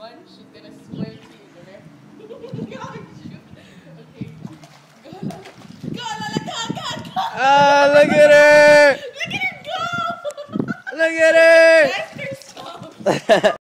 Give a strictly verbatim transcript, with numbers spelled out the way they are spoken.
one, she's gonna swear to you the rest. Okay. Go, Lola. Go, Lola. Go, go, go. Ah, look at her! Look at her go. Look at her! Ask her stop.